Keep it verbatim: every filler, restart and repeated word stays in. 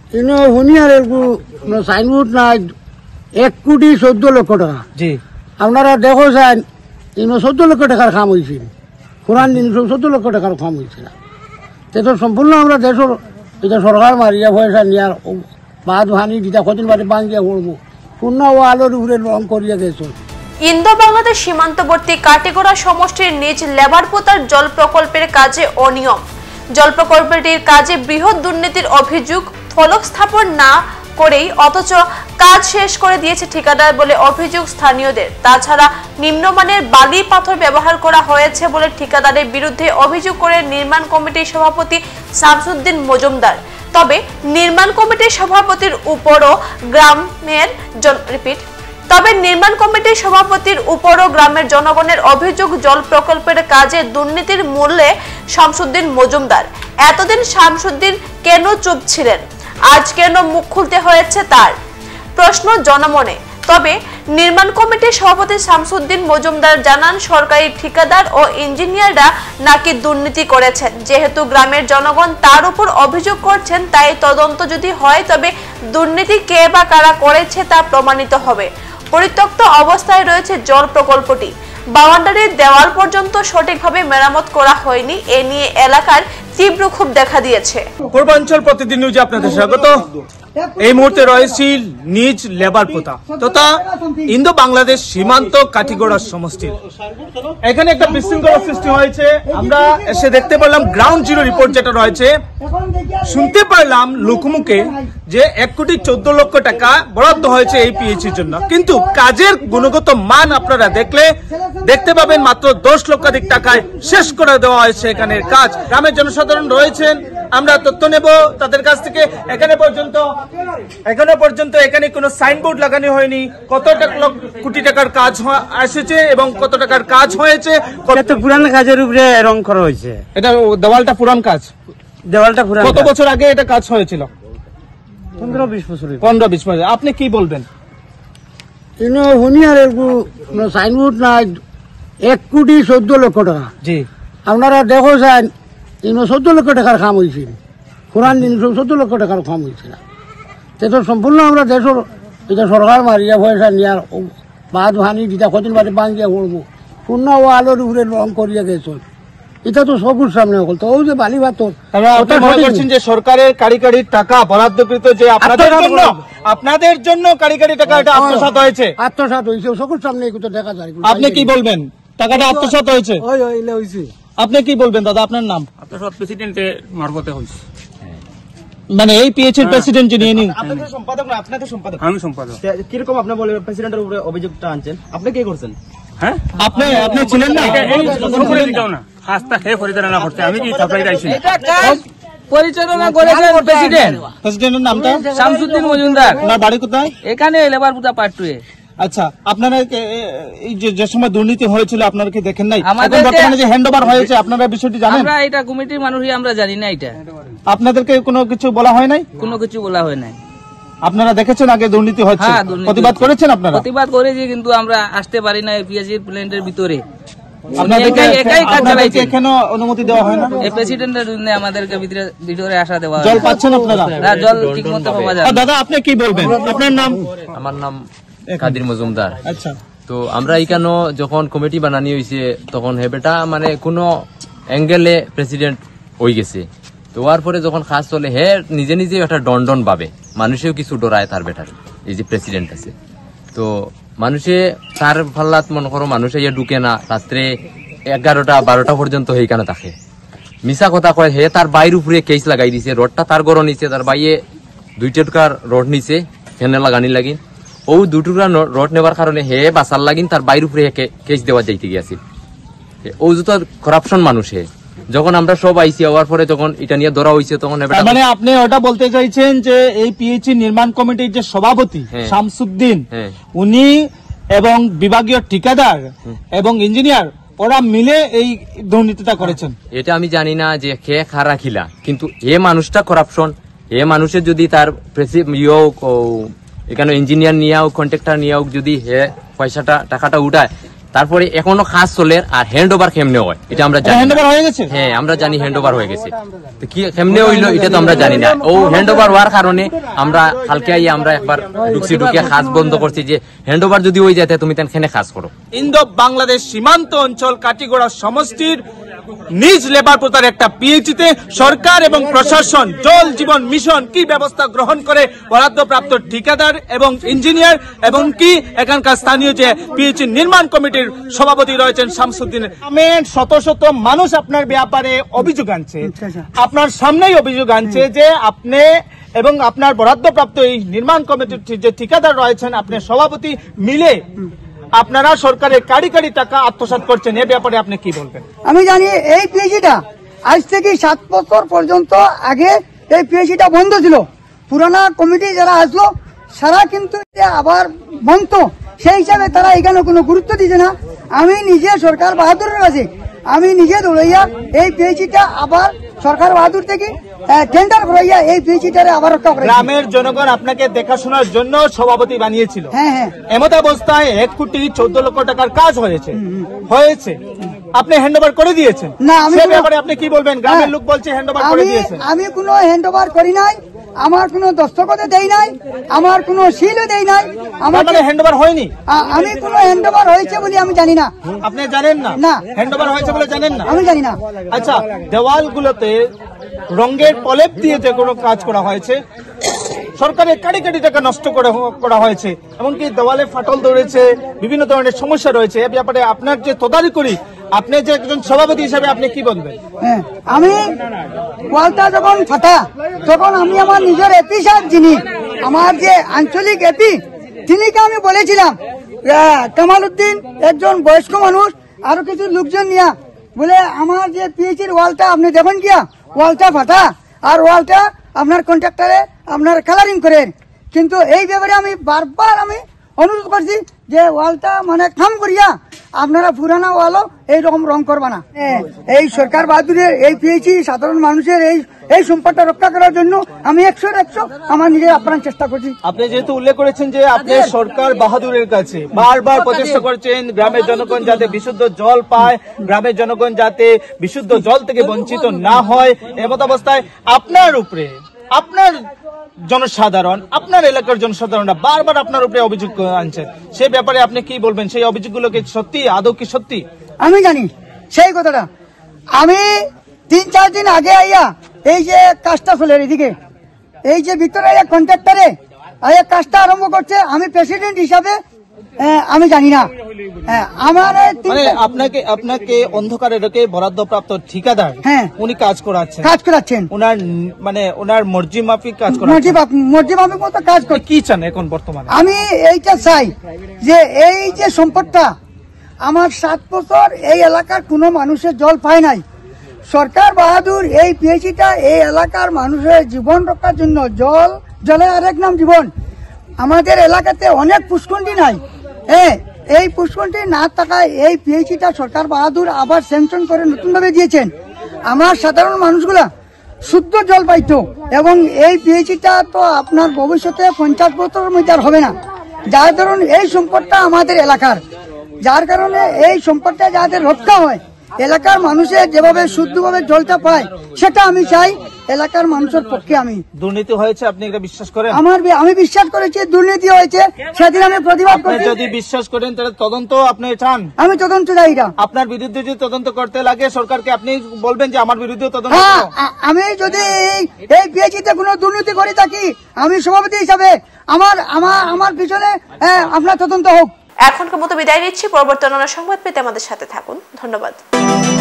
ইনো হুনিয়ার signboard নাই এক কোটি চোদ্দ লক্ষ টাকা। জি আপনারা দেখো চান ইনো চোদ্দ লক্ষ টাকার কাম হয়েছে, কোরআন দিন চোদ্দ লক্ষ টাকার কাম হয়েছে না। তে তো সম্পূর্ণ আমরা দেশের এটা সরকার মারিয়া পয়সা নিয়ার বাদ ভানি দিতা কদিন বাদে বাঙ্গিয়া করবো পূর্ণ ও আলোর উপরে রং করিয়া দেশ। ইন্দো বাংলাদেশ সীমান্তবর্তী কাটিগড়া সমষ্টির নিজ লেবারপোতার জল প্রকল্পের কাজে অনিয়ম। জল প্রকল্পটির কাজে বৃহৎ দুর্নীতির অভিযোগ, ফলক স্থাপন না করেই অথচ কাজ শেষ করে দিয়েছে ঠিকাদার বলে অভিযোগ স্থানীয়দের। তাছাড়া নিম্নমানের বালি পাথর ব্যবহার করা হয়েছে বলে ঠিকাদারের বিরুদ্ধে অভিযোগ করে নির্মাণ কমিটির সভাপতি শামসুদ্দিন মজুমদার। তবে নির্মাণ কমিটির সভাপতির উপরও গ্রামের রিপিট তবে নির্মাণ কমিটির সভাপতির উপরও গ্রামের জনগণের অভিযোগ জল প্রকল্পের কাজে দুর্নীতির মূলে শামসুদ্দিন মজুমদার। এতদিন শামসুদ্দিন কেন চুপ ছিলেন, আজ কেন মুখ খুলতে হয়েছে তার প্রশ্ন জনমনে। তবে নির্মাণ কমিটির সভাপতি শামসুদ্দিন মজুমদার জানান, সরকারি ঠিকাদার ও ইঞ্জিনিয়াররা নাকি দুর্নীতি করেছেন। যেহেতু গ্রামের জনগণ তার উপর অভিযোগ করছেন, তাই তদন্ত যদি হয় তবে দুর্নীতি কে বা কারা করেছে তা প্রমাণিত হবে। পরিত্যক্ত অবস্থায় রয়েছে জল প্রকল্পটি, বাউন্ডারির দেওয়াল পর্যন্ত সঠিকভাবে মেরামত করা হয়নি। এ নিয়ে এলাকার তীব্র ক্ষোভ দেখা দিয়েছে। পূর্বাঞ্চল প্রতিদিন নিউজে আপনাদের স্বাগত। এই মুহূর্তে রয়েছি নিজ লেবারপোতা তথা ইন্দো বাংলাদেশ সীমান্ত কাঠিগড়া সমষ্টির। এখানে একটা বিশৃঙ্খলা সৃষ্টি হয়েছে। আমরা এসে দেখতে পেলাম গ্রাউন্ড জিরো রিপোর্ট যেটা রয়েছে, শুনতে পারলাম লোকমুখে যে এক কোটি চোদ্দ লক্ষ টাকা বরাদ্দ হয়েছে এই পিএইচির জন্য, কিন্তু কাজের গুণগত মান আপনারা দেখলে দেখতে পাবেন মাত্র দশ লক্ষাধিক টাকায় শেষ করে দেওয়া হয়েছে এখানের কাজ। গ্রামের জনসাধারণ রয়েছেন, আমরা তথ্য নেব তাদের কাছ থেকে। এখানে পর্যন্ত এখনো পর্যন্ত এখানে কোনো সাইনবোর্ড লাগানো হয়নি। কত কোটি টাকার কাজ এসেছে এবং কত টাকার কাজ হয়েছে, কত পুরান কাজের উপরে রং করা হয়েছে। এটা দেওয়ালটা পুরান কাজ, দেওয়ালটা পুরান। কত বছর আগে এটা কাজ হয়েছিল? পনেরো বিশ বছর। পনেরো বিশ বছর। আপনি কি বলবেন? ইনো হুনিয়ার সাইনবোর্ড নাই এক কোটি চোদ্দ লক্ষ টাকা। জি আপনারা দেখো চান ইনো চোদ্দ লক্ষ টাকার কাম হয়েছে, কোরআন দিন চোদ্দ লক্ষ টাকার কাম হয়েছে না। তে তো সম্পূর্ণ আমরা দেশের এটা সরকার মারিয়া পয়সা নিয়ার বাদ ভানি দিতা কদিন বাদে বাঙ্গিয়া করবো পূর্ণ ও আলোর উপরে রং করিয়া দেশ। এটা তো সবুজ সামনে হল তো ওই যে বালি পাথর। করছেন যে সরকারের কারিগরি টাকা বরাদ্দকৃত যে আপনাদের জন্য আপনাদের জন্য কারিগরি টাকা এটা আত্মসাৎ হয়েছে। আত্মসাৎ হয়েছে সবুজ সামনে দেখা যায়। আপনি কি বলবেন? টাকাটা আত্মসাৎ হয়েছে? আপনি কি বলবেন দাদা? আপনার নাম? আত্মসাৎ প্রেসিডেন্টের মারফতে হয়েছে। মানে এই পিএইচির প্রেসিডেন্ট যিনি, আপনাদের সম্পাদক না? আপনাদের সম্পাদক? আমি সম্পাদক। কিরকম আপনি বলে প্রেসিডেন্টের উপরে অভিযোগটা আনছেন? আপনি কি করছেন? হ্যাঁ আপনি আপনি ছিলেন না? না কাজটা হে পরিচালনা করতে আমি কি সাপ্লাই চাইছি পরিচালনা করেছেন প্রেসিডেন্ট। প্রেসিডেন্টের নামটা? শামসুদ্দিন মজুমদার। আপনার বাড়ি কোথায়? এখানে লেবারপুতা পার্ট টু এ। আচ্ছা, আপনারা এই যে সময় দুর্নীতি হয়েছিল আপনারা কি দেখেন নাই? আমাদের বর্তমানে যে হ্যান্ডওভার হয়েছে আপনারা বিষয়টি জানেন? আমরা এটা কমিটির মানুষই আমরা জানি না। এটা আপনাদেরকে কোনো কিছু বলা হয় নাই? কোনো কিছু বলা হয় নাই। আপনারা দেখেছেন আগে দুর্নীতি হচ্ছে, হ্যাঁ, প্রতিবাদ করেছেন আপনারা? প্রতিবাদ করেছি, কিন্তু আমরা আসতে পারি না পিএইচির প্ল্যান্টের ভিতরে। আপনাদেরকে একাই কাজ চালাইছে, এখনো অনুমতি দেওয়া হয় না। এই প্রেসিডেন্টের জন্য আমাদেরকে ভিতরে ভিতরে আসা দেওয়া। জল পাচ্ছেন আপনারা? না, জল ঠিকমতো পাওয়া যায় না। দাদা আপনি কি বলবেন? আপনার নাম? আমার নাম কাদির মজুমদার। আচ্ছা, তো আমরা এখানে যখন কমিটি বানানি হয়েছে তখন হেবেটা মানে কোনো অ্যাঙ্গেলে প্রেসিডেন্ট হয়ে গেছে। তো হওয়ার পরে যখন কাজ চলে হে নিজে নিজে একটা ডন পাবে, মানুষেও কিছু ডরায় তার বেটার এই যে প্রেসিডেন্ট আছে। তো মানুষে তার ফাল্লাত মনে করো মানুষে ইয়ে ঢুকে না, রাত্রে এগারোটা বারোটা পর্যন্ত সেইখানে থাকে, মিশা কথা কয়। হে তার বাইর উপরে কেস লাগাই দিছে, রডটা তার গড় নিছে, তার বাইয়ে দুই টুকরার রড নিছে ফেনে লাগানি লাগিন। ও দু টুকরা রড নেবার কারণে হে বাসার লাগিন তার বাইর উপরে কেস দেওয়া যাইতে গিয়েছিল। ও যত করাপশন মানুষ হে। যখন আমরা সব আইসি হওয়ার পরে যখন এটা নিয়ে ধরা হয়েছে তখন মানে আপনি ওটা বলতে চাইছেন যে এই পিএইচি নির্মাণ কমিটির যে সভাপতি শামসুদ্দিন, উনি এবং বিভাগীয় ঠিকাদার এবং ইঞ্জিনিয়ার ওরা মিলে এই দুর্নীতিটা করেছেন। এটা আমি জানি না যে কে খারা খিলা, কিন্তু এ মানুষটা করাপশন। এ মানুষের যদি তার এখানে ইঞ্জিনিয়ার নিয়ে হোক কন্ট্রাক্টর নিয়ে হোক যদি হে পয়সাটা টাকাটা উঠায় তারপরে এখনো কাজ চলে আর হ্যান্ড ওভার কেমনে হয় এটা আমরা জানি হ্যান্ড ওভার হয়ে গেছে? হ্যাঁ আমরা জানি হ্যান্ড ওভার হয়ে গেছে, তো কি কেমনে হইলো এটা তো আমরা জানি না। ও হ্যান্ড ওভার হওয়ার কারণে আমরা কালকে আইয়া আমরা একবার ঢুকছি, ঢুকে কাজ বন্ধ করছি যে হ্যান্ড ওভার যদি হয়ে যায় তুমি তেনখানে কাজ করো। ইন্দো বাংলাদেশ সীমান্ত অঞ্চল কাটিগড়া সমষ্টির নিজ লেবার প্রতার একটা পিএইচিতে সরকার এবং প্রশাসন জল জীবন মিশন কি ব্যবস্থা গ্রহণ করে বরাদ্দপ্রাপ্ত ঠিকাদার এবং ইঞ্জিনিয়ার এবং কি এখানকার স্থানীয় যে পিএইচি নির্মাণ কমিটির সভাপতি রয়েছেন শামসুদ্দিন আহমেদ, শত শত মানুষ আপনার ব্যাপারে অভিযোগ আনছে, আপনার সামনেই অভিযোগ আনছে যে আপনি এবং আপনার বরাদ্দপ্রাপ্ত এই নির্মাণ কমিটির যে ঠিকাদার রয়েছেন আপনার সভাপতি মিলে আপনারা সরকারের কাড়ি কাড়ি টাকা আত্মসাৎ করছেন, এ ব্যাপারে আপনি কি বলবেন? আমি জানি এই পিএইচিটা আজ থেকে সাত বছর পর্যন্ত আগে এই পিএইচিটা বন্ধ ছিল। পুরানা কমিটি যারা আসলো সারা কিন্তু আবার বন্ধ, সেই হিসাবে তারা এখানে কোনো গুরুত্ব দিচ্ছে না। আমি নিজে সরকার বাহাদুরের কাছে আমি নিজে দৌড়াইয়া এই পিএইচিটা আবার সরকার বাহাদুর থেকে টেন্ডার করাইয়া এই পিএইচিটারে আবার রক্ষা করে। গ্রামের জনগণ আপনাকে দেখাশোনার জন্য সভাপতি বানিয়েছিল, হ্যাঁ হ্যাঁ এমত অবস্থায় এক কোটি চোদ্দ লক্ষ টাকার কাজ হয়েছে হয়েছে আপনি হ্যান্ড ওভার করে দিয়েছেন না, আমি সে কোনো- ব্যাপারে আপনি কি বলবেন? গ্রামের হ্যাঁ, লোক বলছে হ্যান্ড ওভার করে আমি দিয়েছেন। আমি কোনো হ্যান্ড ওভার করি নাই, আমার কোনো দস্তখতে দেই নাই, আমার কোনো সিলও দেই নাই, আমার মানে হ্যান্ড ওভার হয়নি? আমি কোনো হ্যান্ড ওভার হয়েছে বলে আমি জানি না। আপনি জানেন না? না। হ্যান্ড ওভার হয়েছে বলে জানেন না? আমি জানি না। আচ্ছা, দেওয়ালগুলোতে রঙের প্রলেপ দিয়ে যে কোনো কাজ করা হয়েছে, সরকারের কাড়ি কাড়ি টাকা নষ্ট করে করা হয়েছে, এমনকি দেওয়ালে ফাটল ধরেছে, বিভিন্ন ধরনের সমস্যা রয়েছে, এ ব্যাপারে আপনার যে তদারকি করি আপনি যে একজন সভাপতি হিসাবে আপনি কি বলবেন? হ্যাঁ, আমি ওয়ালটা যখন ফাটা তখন আমি আমার নিজের এপি সাহেব যিনি আমার যে আঞ্চলিক এপি তিনিকে আমি বলেছিলাম কামাল উদ্দিন একজন বয়স্ক মানুষ আরো কিছু লোকজন নিয়ে বলে আমার যে পিএইচির ওয়ালটা আপনি দেখেন কিয়া ওয়ালটা ফাটা আর ওয়ালটা আপনার কন্ট্রাক্টরে আপনার কালারিং করেন, কিন্তু এই ব্যাপারে আমি বারবার আমি অনুরোধ করছি যে ওয়ালটা মানে কাম করিয়া আপনারা পুরানা ওয়ালও এইরকম রং করবা না। এই সরকার বাহাদুরের এই পিএইচি সাধারণ মানুষের এই এই সম্পদটা রক্ষা করার জন্য আমি একশো একশো আমার নিজের আপ্রাণ চেষ্টা করছি। আপনি যেহেতু উল্লেখ করেছেন যে আপনি সরকার বাহাদুরের কাছে বারবার প্রচেষ্টা করছেন গ্রামের জনগণ যাতে বিশুদ্ধ জল পায়, গ্রামের জনগণ যাতে বিশুদ্ধ জল থেকে বঞ্চিত না হয়, এমত অবস্থায় আপনার উপরে আপনার জনসাধারণ আপনার এলাকার জনসাধারণরা বারবার আপনার উপরে অভিযোগ আনছেন, সে ব্যাপারে আপনি কি বলবেন? সেই অভিযোগগুলো কি সত্যি, আদৌ কি সত্যি? আমি জানি সেই কথাটা। আমি তিন চার দিন আগে আইয়া এই যে কাজটা চলে এদিকে এই যে ভিতরে কন্ট্রাক্টরে আইয়া কাজটা আরম্ভ করছে, আমি প্রেসিডেন্ট হিসাবে আমি জানি না। আমার মানে আপনাকে আপনাকে অন্ধকারে রেখে বরাদ্দপ্রাপ্ত ঠিকাদার হ্যাঁ উনি কাজ করাচ্ছেন কাজ করাচ্ছেন ওনার মানে ওনার মর্জি মাফিক কাজ করাচ্ছেন, মর্জি মাফিক মতো কাজ করে। কি চান এখন বর্তমানে? আমি এইটা চাই যে এই যে সম্পদটা আমার সাত বছর এই এলাকার কোনো মানুষের জল পায় নাই, সরকার বাহাদুর এই পিএইচিটা এই এলাকার মানুষের জীবন রক্ষার জন্য, জল জলের আরেক নাম জীবন। আমাদের এলাকাতে অনেক পুষ্করণী নাই, হ্যাঁ এই পুষ্করণী না থাকায় এই পিএইচিটা সরকার বাহাদুর আবার স্যাংশন করে নতুন ভাবে দিয়েছেন। আমার সাধারণ মানুষগুলা শুদ্ধ জল পাইতো এবং এই পিএইচিটা তো আপনার ভবিষ্যতে পঞ্চাশ বছরের মধ্যে আর হবে না, যার ধরুন এই সম্পদটা আমাদের এলাকার, যার কারণে এই সম্পদটা যাদের রক্ষা হয়, এলাকার মানুষের যেভাবে শুদ্ধভাবে জলটা পায় সেটা আমি চাই এলাকার মানুষের পক্ষে। আমি দুর্নীতি হয়েছে আপনি এটা বিশ্বাস করেন? আমার আমি বিশ্বাস করেছি দুর্নীতি হয়েছে, সেদিন আমি প্রতিবাদ করি। যদি বিশ্বাস করেন তাহলে তদন্ত আপনি চান? আমি তদন্ত চাই না। আপনার বিরুদ্ধে যদি তদন্ত করতে লাগে সরকারকে আপনি বলবেন যে আমার বিরুদ্ধে তদন্ত। হ্যাঁ, আমি যদি এই পিএইচিতে কোনো দুর্নীতি করে থাকি আমি সভাপতি হিসাবে আমার আমার আমার পিছনে আপনার তদন্ত হোক। এখনকার মতো বিদায় নিচ্ছি, পরবর্তী অন্যান্য সংবাদ পেতে আমাদের সাথে থাকুন। ধন্যবাদ।